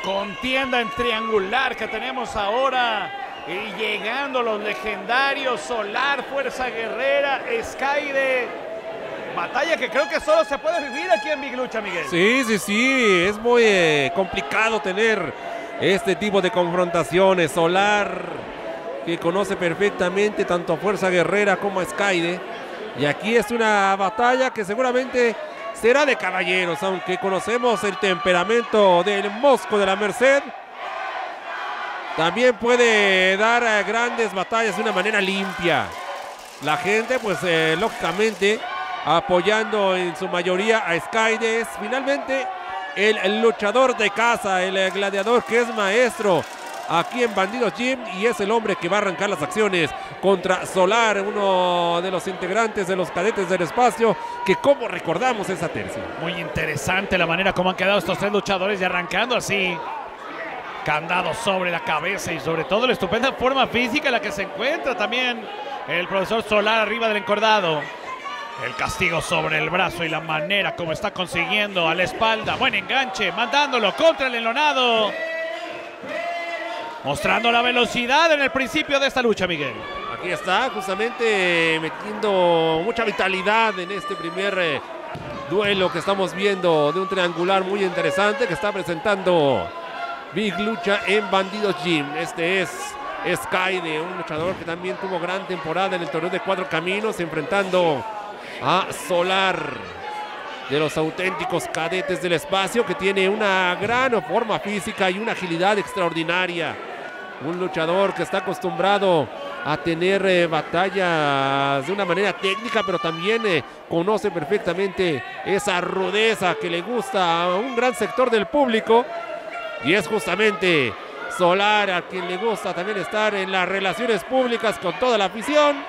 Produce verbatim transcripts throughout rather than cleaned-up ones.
contienda en triangular que tenemos ahora. Y llegando los legendarios Solar, Fuerza Guerrera, Skyde. Batalla que creo que solo se puede vivir aquí en Big Lucha, Miguel. Sí, sí, sí. Es muy eh, complicado tener este tipo de confrontaciones. Solar, que conoce perfectamente tanto a Fuerza Guerrera como a Skyde. Y aquí es una batalla que seguramente será de caballeros, aunque conocemos el temperamento del Mosco de la Merced. También puede dar eh, grandes batallas de una manera limpia. La gente, pues, eh, lógicamente, apoyando en su mayoría a Skyde. Es finalmente el, el luchador de casa, el, el gladiador que es maestro aquí en Bandidos Gym, y es el hombre que va a arrancar las acciones contra Solar, uno de los integrantes de los Cadetes del Espacio, que como recordamos esa tercia. Muy interesante la manera como han quedado estos tres luchadores y arrancando así. Candado sobre la cabeza y sobre todo la estupenda forma física en la que se encuentra también el profesor Solar arriba del encordado. El castigo sobre el brazo y la manera como está consiguiendo a la espalda. Buen enganche, mandándolo contra el enlonado. Mostrando la velocidad en el principio de esta lucha, Miguel. Aquí está, justamente metiendo mucha vitalidad en este primer eh, duelo que estamos viendo, de un triangular muy interesante que está presentando Big Lucha en Bandidos Gym. Este es Skyde, un luchador que también tuvo gran temporada en el torneo de Cuatro Caminos, enfrentando a Solar, de los auténticos Cadetes del Espacio, que tiene una gran forma física y una agilidad extraordinaria. Un luchador que está acostumbrado a tener eh, batallas de una manera técnica, pero también eh, conoce perfectamente esa rudeza que le gusta a un gran sector del público. Y es justamente Solar a quien le gusta también estar en las relaciones públicas con toda la afición.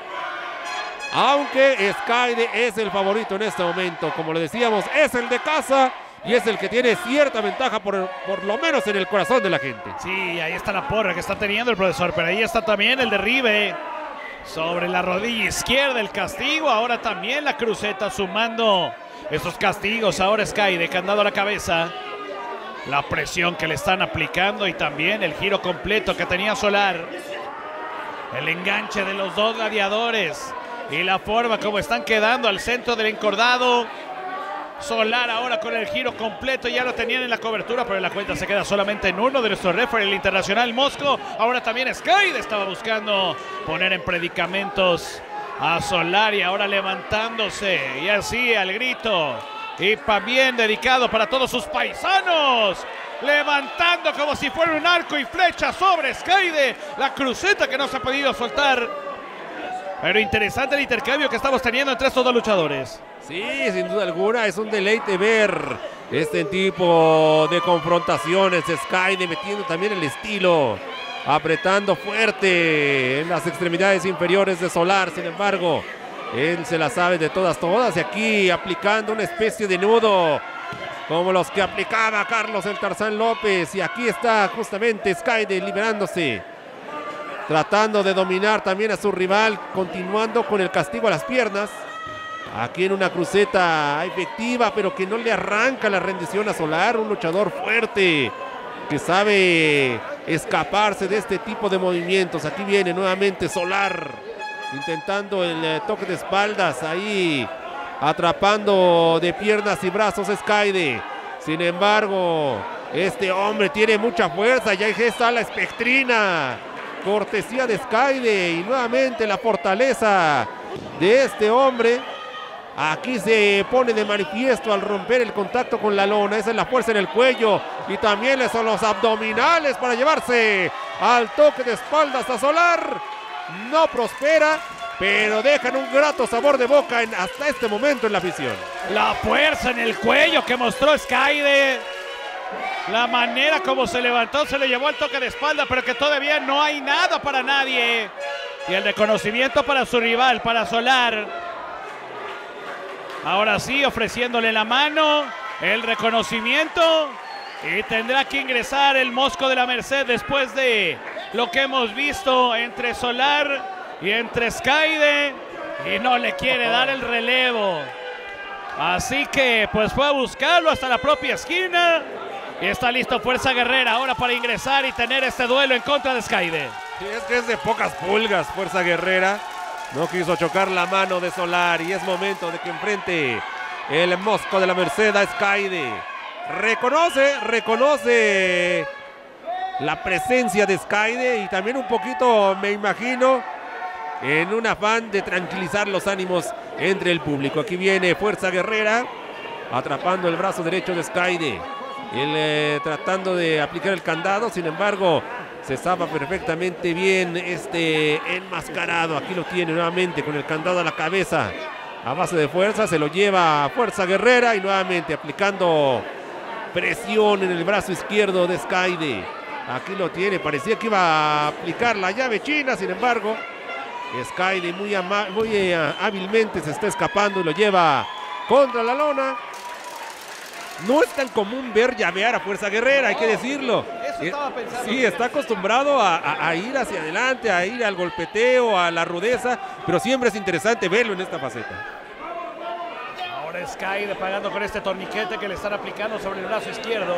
Aunque Skyde es el favorito en este momento, como le decíamos, es el de casa y es el que tiene cierta ventaja por, por lo menos en el corazón de la gente. Sí, ahí está la porra que está teniendo el profesor, pero ahí está también el derribe sobre la rodilla izquierda, el castigo, ahora también la cruceta sumando esos castigos, ahora Skyde, candado a la cabeza, la presión que le están aplicando y también el giro completo que tenía Solar, el enganche de los dos gladiadores. Y la forma como están quedando al centro del encordado. Solar ahora con el giro completo. Ya lo tenían en la cobertura, pero la cuenta se queda solamente en uno de nuestros referees, el internacional Mosco. Ahora también Skyde estaba buscando poner en predicamentos a Solar. Y ahora levantándose. Y así al grito. Y también dedicado para todos sus paisanos. Levantando como si fuera un arco y flecha sobre Skyde. La cruceta que no se ha podido soltar. Pero interesante el intercambio que estamos teniendo entre estos dos luchadores. Sí, sin duda alguna, es un deleite ver este tipo de confrontaciones. Skyde metiendo también el estilo, apretando fuerte en las extremidades inferiores de Solar. Sin embargo, él se la sabe de todas, todas. Y aquí aplicando una especie de nudo, como los que aplicaba Carlos el Tarzán López. Y aquí está justamente Skyde liberándose, tratando de dominar también a su rival, continuando con el castigo a las piernas. Aquí en una cruceta efectiva, pero que no le arranca la rendición a Solar. Un luchador fuerte que sabe escaparse de este tipo de movimientos. Aquí viene nuevamente Solar, intentando el eh, toque de espaldas, ahí atrapando de piernas y brazos a Skyde. Sin embargo, este hombre tiene mucha fuerza. Ya está la espectrina, cortesía de Skyde, y nuevamente la fortaleza de este hombre. Aquí se pone de manifiesto al romper el contacto con la lona. Esa es la fuerza en el cuello, y también son los abdominales para llevarse al toque de espaldas a Solar. No prospera, pero dejan un grato sabor de boca en, hasta este momento en la afición. La fuerza en el cuello que mostró Skyde. La manera como se levantó, se le llevó al toque de espalda, pero que todavía no hay nada para nadie. Y el reconocimiento para su rival, para Solar. Ahora sí, ofreciéndole la mano, el reconocimiento. Y tendrá que ingresar el Mosco de la Merced después de lo que hemos visto entre Solar y entre Skyde. Y no le quiere dar el relevo. Así que pues fue a buscarlo hasta la propia esquina. Y está listo Fuerza Guerrera ahora para ingresar y tener este duelo en contra de Skyde. Sí, es que es de pocas pulgas Fuerza Guerrera. No quiso chocar la mano de Solar y es momento de que enfrente el Mosco de la Merced a Skyde. Reconoce, reconoce la presencia de Skyde y también un poquito, me imagino, en un afán de tranquilizar los ánimos entre el público. Aquí viene Fuerza Guerrera atrapando el brazo derecho de Skyde. Él eh, tratando de aplicar el candado, sin embargo, se zapa perfectamente bien este enmascarado. Aquí lo tiene nuevamente con el candado a la cabeza. A base de fuerza se lo lleva a Fuerza Guerrera y nuevamente aplicando presión en el brazo izquierdo de Skyde. Aquí lo tiene, parecía que iba a aplicar la llave china, sin embargo, Skyde muy, muy eh, hábilmente se está escapando y lo lleva contra la lona. No es tan común ver llavear a Fuerza Guerrera, hay que decirlo. Eso estaba pensando. Sí, está acostumbrado a, a, a ir hacia adelante, a ir al golpeteo, a la rudeza, pero siempre es interesante verlo en esta faceta. Ahora Skyde pagando con este torniquete que le están aplicando sobre el brazo izquierdo.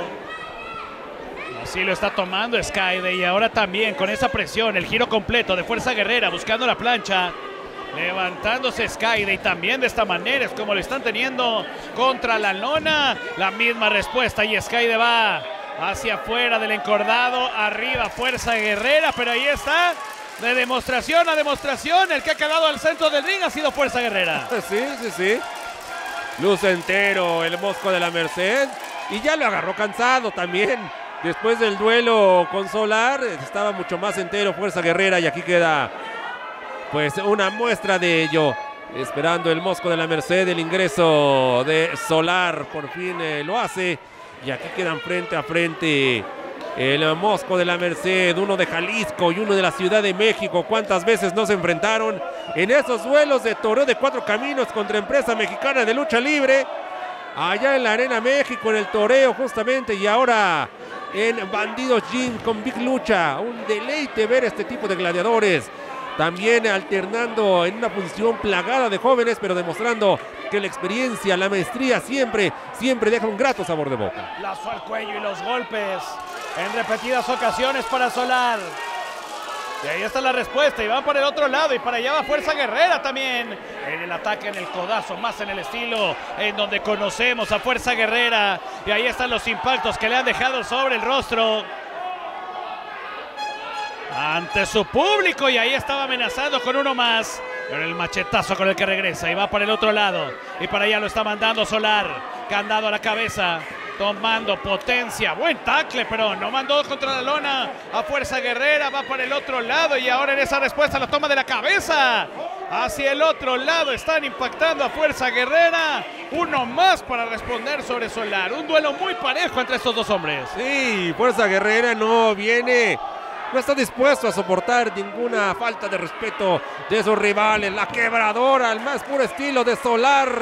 Así lo está tomando Skyde y ahora también con esa presión, el giro completo de Fuerza Guerrera buscando la plancha. Levantándose Skyde y también de esta manera es como lo están teniendo contra la lona. La misma respuesta y Skyde va hacia afuera del encordado. Arriba Fuerza Guerrera, pero ahí está. De demostración a demostración, el que ha quedado al centro del ring ha sido Fuerza Guerrera. Sí, sí, sí. Luce entero el Mosco de la Merced y ya lo agarró cansado también. Después del duelo con Solar estaba mucho más entero Fuerza Guerrera y aquí queda pues una muestra de ello. Esperando el Mosco de la Merced el ingreso de Solar. Por fin eh, lo hace. Y aquí quedan frente a frente el Mosco de la Merced. Uno de Jalisco y uno de la Ciudad de México. ¿Cuántas veces no se enfrentaron en esos duelos de torneo de cuatro caminos contra Empresa Mexicana de Lucha Libre? Allá en la Arena México en el toreo justamente. Y ahora en Bandidos Gym con Big Lucha. Un deleite ver este tipo de gladiadores. También alternando en una posición plagada de jóvenes, pero demostrando que la experiencia, la maestría siempre, siempre deja un grato sabor de boca. Lazo al cuello y los golpes en repetidas ocasiones para Solar. Y ahí está la respuesta y van por el otro lado y para allá va Fuerza Guerrera también. En el ataque, en el codazo, más en el estilo en donde conocemos a Fuerza Guerrera. Y ahí están los impactos que le han dejado sobre el rostro ante su público y ahí estaba amenazando con uno más, pero el machetazo con el que regresa y va para el otro lado y para allá lo está mandando Solar, candado a la cabeza, tomando potencia, buen tackle, pero no mandó contra la lona a Fuerza Guerrera, va para el otro lado y ahora en esa respuesta la toma de la cabeza, hacia el otro lado están impactando a Fuerza Guerrera, uno más para responder sobre Solar, un duelo muy parejo entre estos dos hombres. Sí, Fuerza Guerrera no viene... No está dispuesto a soportar ninguna falta de respeto de sus rivales. La quebradora, el más puro estilo de Solar.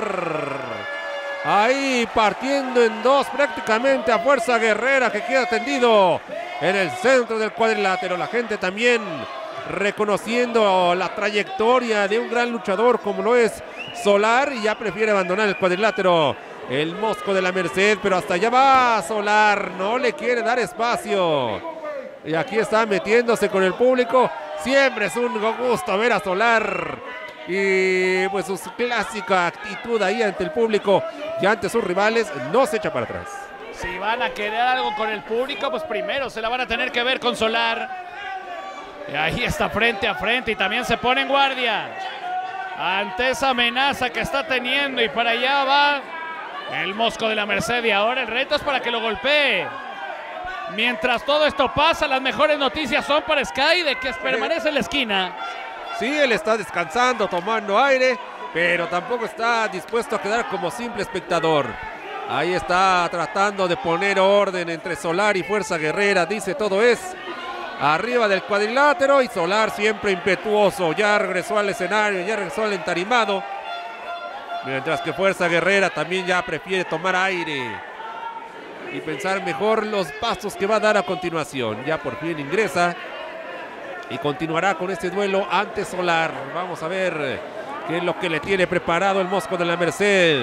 Ahí partiendo en dos prácticamente a Fuerza Guerrera que queda tendido en el centro del cuadrilátero. La gente también reconociendo la trayectoria de un gran luchador como lo es Solar y ya prefiere abandonar el cuadrilátero. El Mosco de la Merced, pero hasta allá va Solar. No le quiere dar espacio. Y aquí está metiéndose con el público. Siempre es un gusto ver a Solar. Y pues su clásica actitud ahí ante el público y ante sus rivales no se echa para atrás. Si van a querer algo con el público, pues primero se la van a tener que ver con Solar. Y ahí está frente a frente y también se pone en guardia ante esa amenaza que está teniendo. Y para allá va el Mosco de la Merced y ahora el reto es para que lo golpee. Mientras todo esto pasa, las mejores noticias son para Skyde, que permanece en la esquina. Sí, él está descansando, tomando aire, pero tampoco está dispuesto a quedar como simple espectador. Ahí está tratando de poner orden entre Solar y Fuerza Guerrera, dice todo es arriba del cuadrilátero y Solar siempre impetuoso. Ya regresó al escenario, ya regresó al entarimado. Mientras que Fuerza Guerrera también ya prefiere tomar aire y pensar mejor los pasos que va a dar a continuación. Ya por fin ingresa y continuará con este duelo ante Solar. Vamos a ver qué es lo que le tiene preparado el Mosco de la Merced.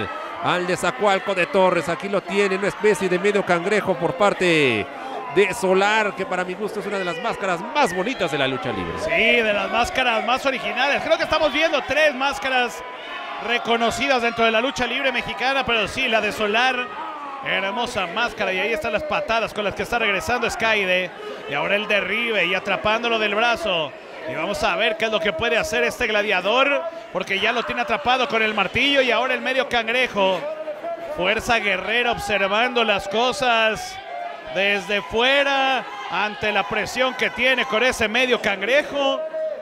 al de Zacualco de Torres. Aquí lo tiene, una especie de medio cangrejo por parte de Solar, que para mi gusto es una de las máscaras más bonitas de la lucha libre. Sí, de las máscaras más originales. Creo que estamos viendo tres máscaras reconocidas dentro de la lucha libre mexicana, pero sí, la de Solar, hermosa máscara, y ahí están las patadas con las que está regresando Skyde, y ahora el derribe y atrapándolo del brazo. Y vamos a ver qué es lo que puede hacer este gladiador, porque ya lo tiene atrapado con el martillo y ahora el medio cangrejo. Fuerza Guerrera observando las cosas desde fuera ante la presión que tiene con ese medio cangrejo.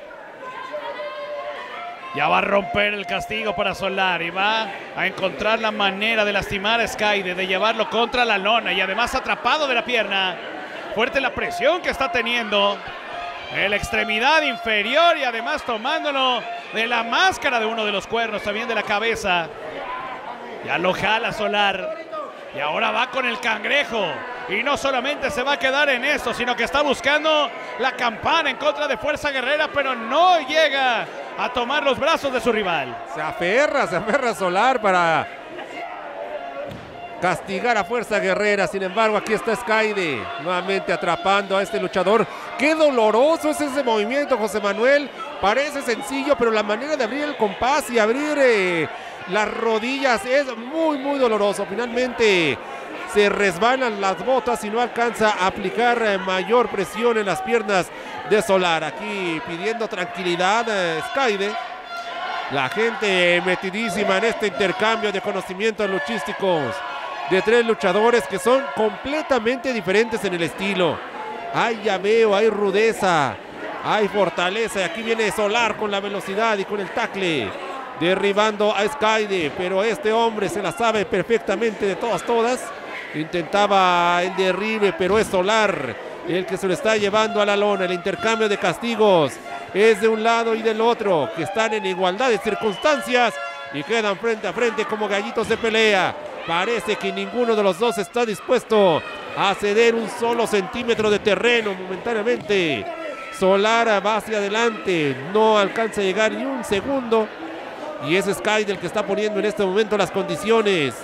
Ya va a romper el castigo para Solar y va a encontrar la manera de lastimar a Skyde, de llevarlo contra la lona y además atrapado de la pierna. Fuerte la presión que está teniendo en la extremidad inferior y además tomándolo de la máscara de uno de los cuernos, también de la cabeza. Ya lo jala Solar y ahora va con el cangrejo. Y no solamente se va a quedar en esto, sino que está buscando la campana en contra de Fuerza Guerrera, pero no llega a tomar los brazos de su rival. Se aferra, se aferra Solar para castigar a Fuerza Guerrera. Sin embargo, aquí está Skyde nuevamente atrapando a este luchador. Qué doloroso es ese movimiento, José Manuel. Parece sencillo, pero la manera de abrir el compás y abrir eh, las rodillas es muy, muy doloroso. Finalmente se resbalan las botas y no alcanza a aplicar eh, mayor presión en las piernas de Solar. Aquí pidiendo tranquilidad eh, Skyde. La gente metidísima en este intercambio de conocimientos luchísticos de tres luchadores que son completamente diferentes en el estilo. Hay llaveo, hay rudeza, hay fortaleza. Y aquí viene Solar con la velocidad y con el tackle, derribando a Skyde. Pero este hombre se la sabe perfectamente de todas, todas. Intentaba el derribe, pero es Solar el que se lo está llevando a la lona. El intercambio de castigos es de un lado y del otro, que están en igualdad de circunstancias y quedan frente a frente como gallitos de pelea. Parece que ninguno de los dos está dispuesto a ceder un solo centímetro de terreno momentáneamente. Solar va hacia adelante, no alcanza a llegar ni un segundo. Y es Skyde el que está poniendo en este momento las condiciones,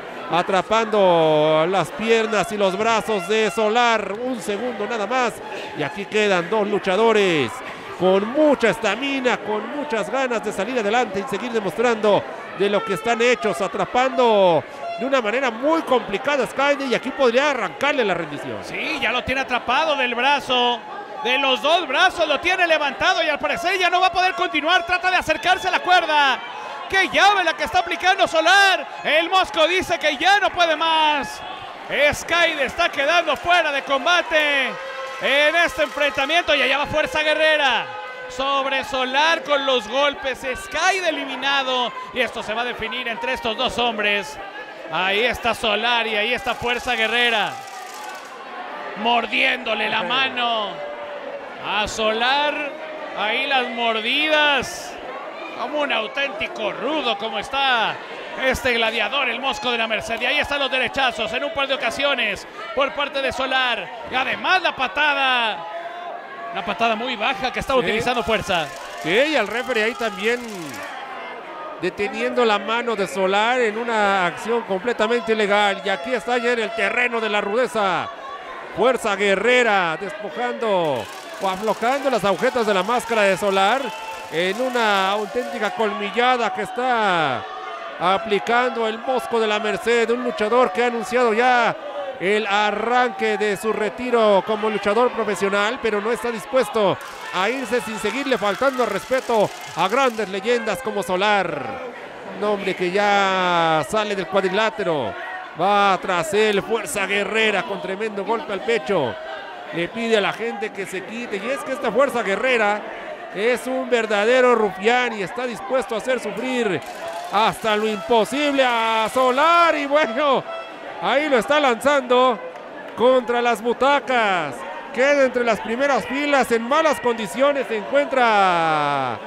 atrapando las piernas y los brazos de Solar. Un segundo nada más. Y aquí quedan dos luchadores con mucha estamina, con muchas ganas de salir adelante y seguir demostrando de lo que están hechos, atrapando de una manera muy complicada a Skyde, y aquí podría arrancarle la rendición. Sí, ya lo tiene atrapado del brazo, de los dos brazos, lo tiene levantado y al parecer ya no va a poder continuar. Trata de acercarse a la cuerda. ¡Qué llave la que está aplicando Solar! El Mosco dice que ya no puede más. Skyde está quedando fuera de combate en este enfrentamiento y allá va Fuerza Guerrera sobre Solar con los golpes. Skyde eliminado y esto se va a definir entre estos dos hombres. Ahí está Solar y ahí está Fuerza Guerrera mordiéndole la mano a Solar. Ahí las mordidas como un auténtico rudo como está este gladiador, el Mosco de la Merced. Y ahí están los derechazos en un par de ocasiones por parte de Solar. Y además la patada, una patada muy baja que está sí. utilizando Fuerza. Sí, y al referee ahí también deteniendo la mano de Solar en una acción completamente ilegal. Y aquí está ya en el terreno de la rudeza Fuerza Guerrera, despojando o aflojando las agujetas de la máscara de Solar en una auténtica colmillada que está aplicando el Mosco de la Merced, un luchador que ha anunciado ya el arranque de su retiro como luchador profesional, pero no está dispuesto a irse sin seguirle faltando respeto a grandes leyendas como Solar. Un hombre que ya sale del cuadrilátero, va tras él Fuerza Guerrera con tremendo golpe al pecho. Le pide a la gente que se quite, y es que esta Fuerza Guerrera es un verdadero rufián y está dispuesto a hacer sufrir hasta lo imposible a Solar. Y bueno, ahí lo está lanzando contra las butacas. Queda entre las primeras filas, en malas condiciones se encuentra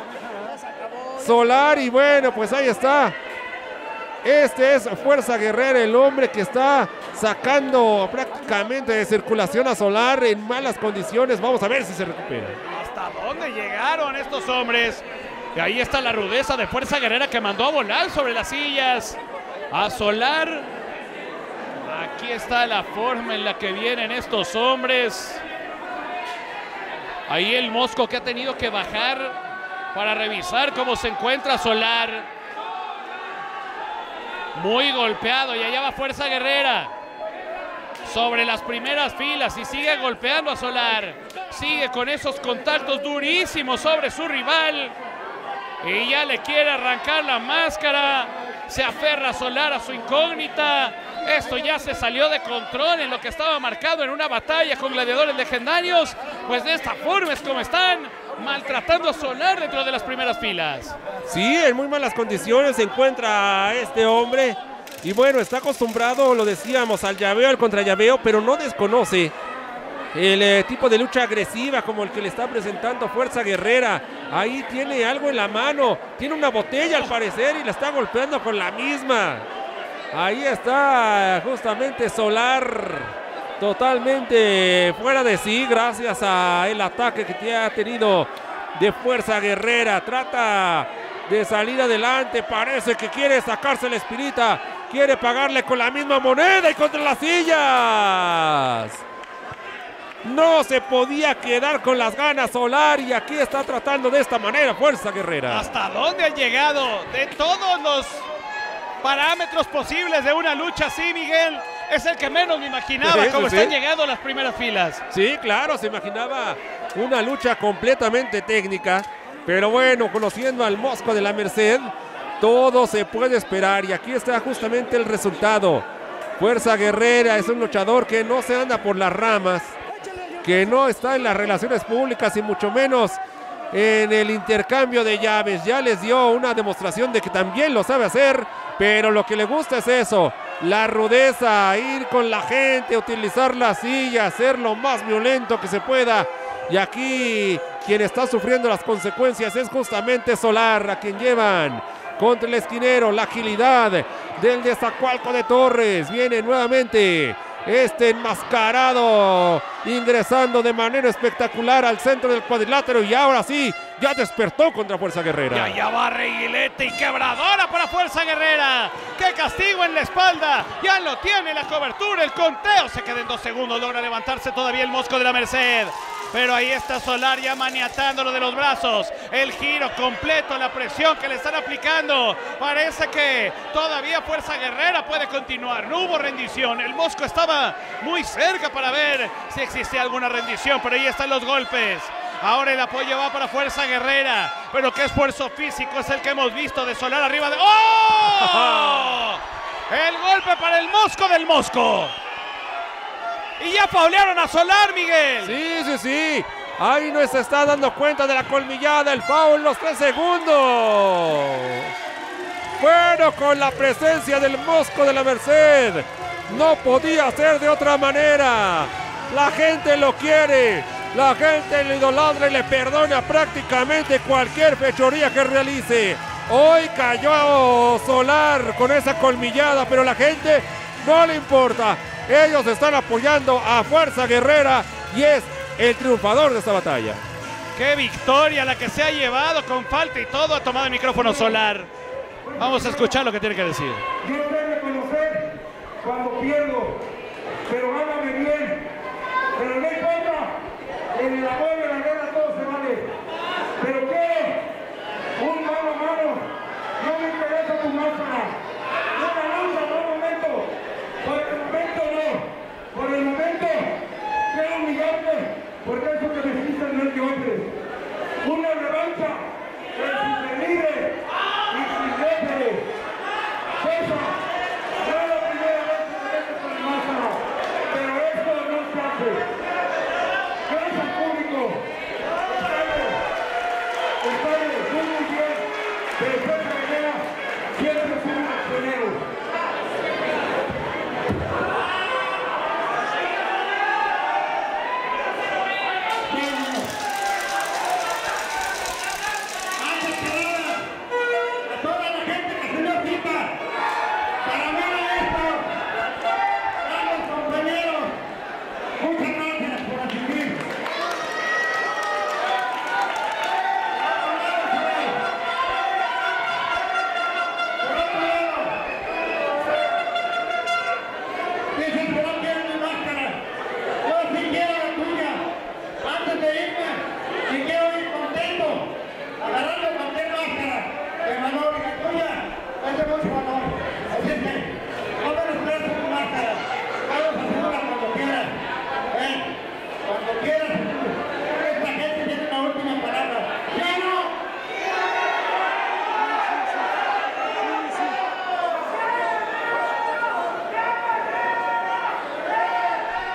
Solar. Y bueno, pues ahí está. Este es Fuerza Guerrera, el hombre que está sacando prácticamente de circulación a Solar en malas condiciones. Vamos a ver si se recupera. ¿Hasta dónde llegaron estos hombres? Y ahí está la rudeza de Fuerza Guerrera que mandó a volar sobre las sillas a Solar. Aquí está la forma en la que vienen estos hombres. Ahí el Mosco que ha tenido que bajar para revisar cómo se encuentra Solar. Muy golpeado y allá va Fuerza Guerrera. Sobre las primeras filas y sigue golpeando a Solar. Sigue con esos contactos durísimos sobre su rival. Y ya le quiere arrancar la máscara. Se aferra Solar a su incógnita. Esto ya se salió de control en lo que estaba marcado en una batalla con gladiadores legendarios. Pues de esta forma es como están maltratando a Solar dentro de las primeras filas. Sí, en muy malas condiciones se encuentra este hombre. Y bueno, está acostumbrado, lo decíamos, al llaveo, al contrallaveo, pero no desconoce el eh, tipo de lucha agresiva como el que le está presentando Fuerza Guerrera. Ahí tiene algo en la mano, tiene una botella al parecer y la está golpeando con la misma. Ahí está justamente Solar, totalmente fuera de sí gracias al ataque que ha tenido de Fuerza Guerrera. Trata de salir adelante, parece que quiere sacarse la espinita, quiere pagarle con la misma moneda y contra las sillas. No se podía quedar con las ganas Solar y aquí está tratando de esta manera Fuerza Guerrera. ¿Hasta dónde han llegado? De todos los parámetros posibles de una lucha así, Miguel, es el que menos me imaginaba, Eso cómo sí. están llegando las primeras filas. Sí, claro, se imaginaba una lucha completamente técnica, pero bueno, conociendo al Mosco de la Merced, todo se puede esperar y aquí está justamente el resultado. Fuerza Guerrera es un luchador que no se anda por las ramas, que no está en las relaciones públicas y mucho menos en el intercambio de llaves. Ya les dio una demostración de que también lo sabe hacer, pero lo que le gusta es eso, la rudeza, ir con la gente, utilizar la silla, ser lo más violento que se pueda. Y aquí quien está sufriendo las consecuencias es justamente Solar, a quien llevan contra el esquinero, la agilidad del de Zacualco de Torres. Viene nuevamente este enmascarado ingresando de manera espectacular al centro del cuadrilátero y ahora sí, ya despertó contra Fuerza Guerrera. Y allá va Reguilete y quebradora para Fuerza Guerrera. ¡Qué castigo en la espalda! Ya lo tiene la cobertura, el conteo se queda en dos segundos, logra levantarse todavía el Mosco de la Merced. Pero ahí está Solar ya maniatándolo de los brazos. El giro completo, la presión que le están aplicando. Parece que todavía Fuerza Guerrera puede continuar. No hubo rendición. El Mosco estaba muy cerca para ver si existía alguna rendición. Pero ahí están los golpes. Ahora el apoyo va para Fuerza Guerrera. Pero qué esfuerzo físico es el que hemos visto de Solar arriba de... ¡Oh! El golpe para el Mosco del Mosco. Y ya faulearon a Solar, Miguel. Sí, sí, sí. Ahí no se está dando cuenta de la colmillada, el foul, los tres segundos. Bueno, con la presencia del Mosco de la Merced, no podía ser de otra manera. La gente lo quiere, la gente lo idolatra y le perdona prácticamente cualquier fechoría que realice. Hoy cayó Solar con esa colmillada, pero la gente no le importa. Ellos están apoyando a Fuerza Guerrera y es el triunfador de esta batalla. ¡Qué victoria la que se ha llevado con falta y todo! Ha tomado el micrófono Solar. Vamos a escuchar lo que tiene que decir. Yo sé reconocer cuando pierdo, pero hágame bien. Pero no importa, en el amor y en la guerra todo se vale. Pero quiero un mano a mano. No me interesa tu máscara. Una lucha por un momento. Por el momento no. Por el momento quiero humillarte, porque eso que me hiciste no es de hombres. Una revancha, pero sin libre y sin referee. Fuerza.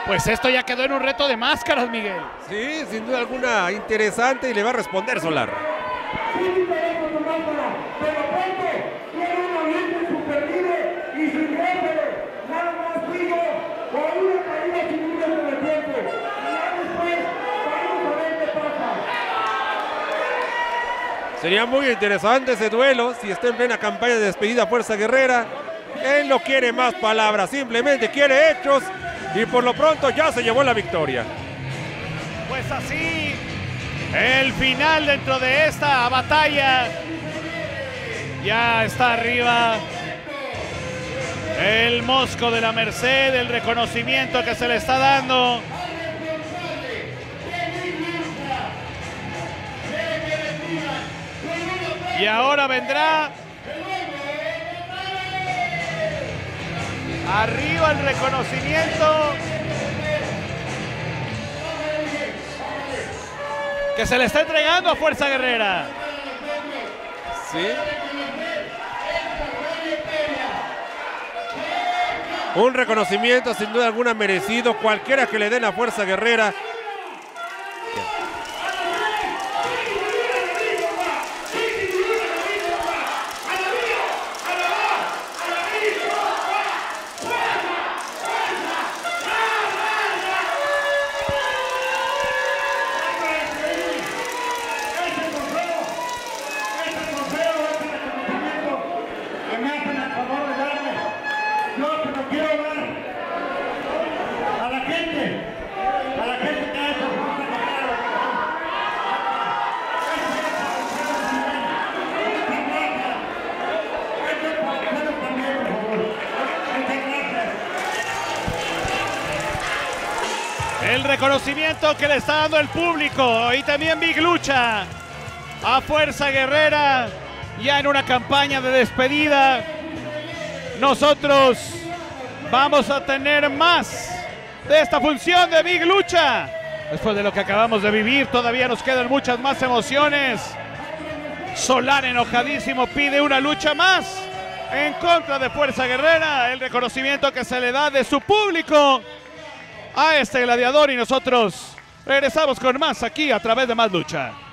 Pues esto ya quedó en un reto de máscaras, Miguel. Sí, sin duda alguna interesante y le va a responder Solar. Sí, diferente tu máscara, pero pronto tiene un ambiente super libre y sin reto. Nada más digo, con una caída sin límite de tiempo. Y ya después vamos a ver qué pasa. Sería muy interesante ese duelo si está en plena campaña de despedida Fuerza Guerrera. Él no quiere más palabras, simplemente quiere hechos y por lo pronto ya se llevó la victoria. Pues así, el final dentro de esta batalla. Ya está arriba el Mosco de la Merced, el reconocimiento que se le está dando. Y ahora vendrá arriba el reconocimiento que se le está entregando a Fuerza Guerrera. Sí. Un reconocimiento sin duda alguna merecido, cualquiera que le den a Fuerza Guerrera. El reconocimiento que le está dando el público y también Big Lucha a Fuerza Guerrera ya en una campaña de despedida. Nosotros vamos a tener más de esta función de Big Lucha. Después de lo que acabamos de vivir, todavía nos quedan muchas más emociones. Solar, enojadísimo, pide una lucha más en contra de Fuerza Guerrera. El reconocimiento que se le da de su público a este gladiador y nosotros regresamos con más aquí a través de Más Lucha.